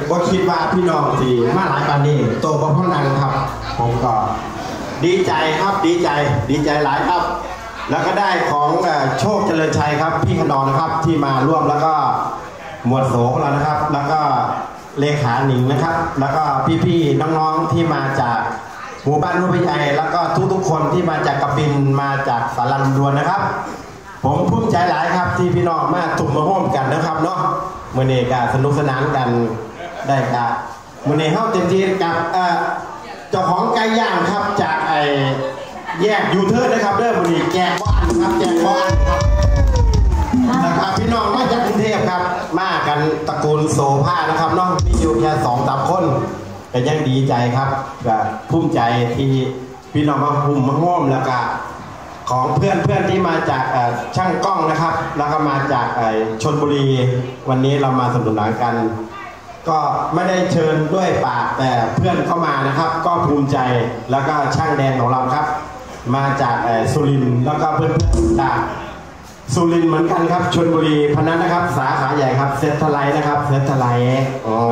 ว่าคิดว่าพี่น้องที่มาหลายปานนี้โตพร้อมนังครับผมก็ดีใจครับดีใจหลายครับแล้วก็ได้ของโชคเจริญชัยครับพี่ขนองนะครับที่มาร่วมแล้วก็หมวดโสของเรานะครับแล้วก็เลขาหนิงนะครับแล้วก็พี่ๆน้องๆที่มาจากหมู่บ้านรุ่งใหญ่แล้วก็ทุกๆคนที่มาจากกระบินมาจากสารันดวนนะครับผมภูมิใจหลายครับที่พี่น้องมาตุ่มมาร่วมกันนะครับเนาะเมื่อนี้ก็สนุกสนานกันได้ครับเมื่อนี้เข้าเต็มที่กับเจ้าของไก่ย่างครับจากแยกยูเทิร์นนะครับเริ่มวันนี้แจกบ้านครับแจกบ้านครับนะครับพี่น้องมาจากกรุงเทพครับมากันตระกูลโซภานะครับน้องมีอยู่แค่2-3 คนแต่ยังดีใจครับแบบภูมิใจที่พี่น้องมาภูมิมาร่วมแล้วก็ของเพื่อนที่มาจากช่างกล้องนะครับแล้วก็มาจากชลบุรีวันนี้เรามาสนุนกันก็ไม่ได้เชิญด้วยปากแต่เพื่อนเข้ามานะครับก็ภูมิใจแล้วก็ช่างแดงของเราครับมาจากสุรินทร์แล้วก็เพื่อนจากสุรินทร์เหมือนกันครับชลบุรีพนัสนะครับสาขาใหญ่ครับเซตไลท์นะครับเซตไลท์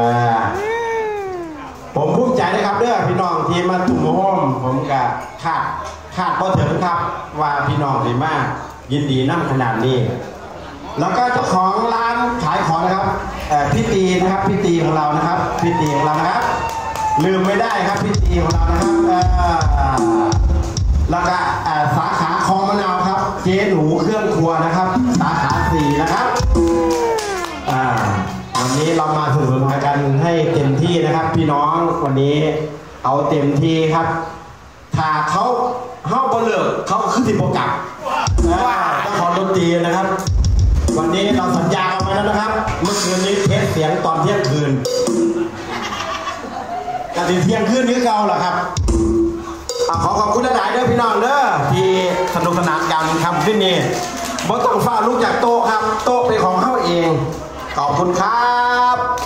ผมภูมิใจนะครับเด้อพี่น้องที่มาตุ่มโฮมผมกับคาดพอถึงครับว่าพี่น้องดีมากยินดีนั่งขนาดนี้แล้วก็เจ้าของร้านขายของนะครับพี่ตีนะครับพี่ตีของเรานะครับพี่ตีของเรานะครับลืมไม่ได้ครับพี่ตีของเรานะครับแล้วก็สาขาคลองมะนาวครับเจ๊หนูเครื่องครัวนะครับสาขา4นะครับวันนี้เรามาสนุกกันให้เต็มที่นะครับพี่น้องวันนี้เอาเต็มที่ครับถ้าเขาบเลิกเขาขึ้นที่โปรกลับเจ้าของดนตรีนะครับวันนี้เราสัญญากันไว้แล้วนะครับเมื่อคืนนี้เทสเสียงตอนเที่ยงคืนกติเที่ยงคืนนี้เก่าเหรอครับขอขอบคุณหลายๆด้วยพี่น้องเด้อที่สนุกสนานกันครับที่นี่บ่ต้องฝ้าลุกจากโต๊ะครับโต๊ะเป็นของเขาเองขอบคุณครับ